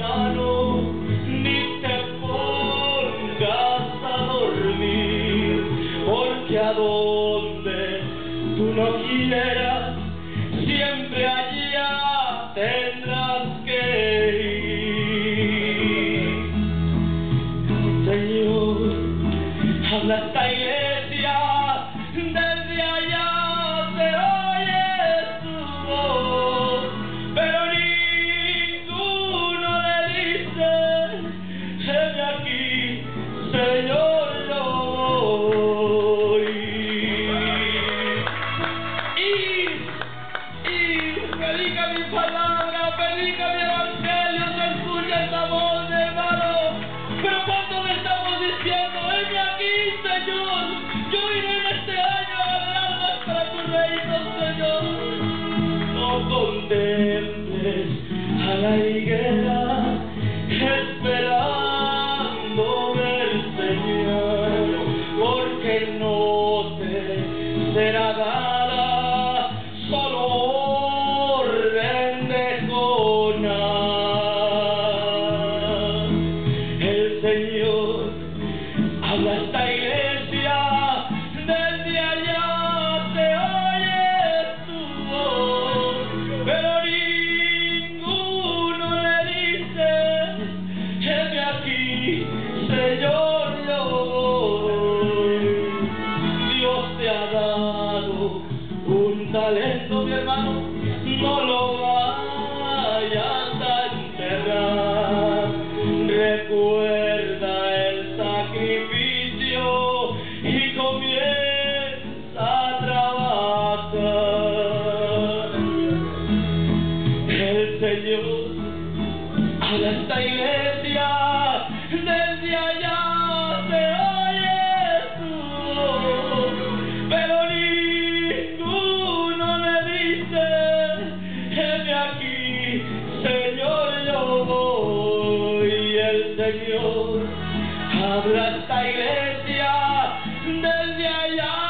hermano, ni te pongas a dormir, porque a donde tú no quieras, siempre allá tendrás que ir. Señor, habla esta iglesia, desde allá se oye tu voz, pero ninguno le dice, heme aquí, Señor, yo voy. Y predica mi palabra, predica mi evangelio, se escucha esta voz, hermano. Pero cuando le estamos diciendo, heme aquí, Señor, yo iré en este año a ganar almas para tu reino, Señor. No contemples a la higuera esperando ver señal, porque no te será dada solo orden de Jonás. El Señor habla a esta iglesia, desde allá se oye tu voz, pero ninguno le dice, heme aquí, Señor, yo voy. Dios te ha dado un talento, mi hermano, no lo vayas a enterrar. Recuerda el sacrificio y comienza a trabajar. El Señor habla a esta iglesia, desde allá se oye su voz, pero ninguno le dice, heme aquí, Señor, yo voy. El Señor habla a esta iglesia, desde allá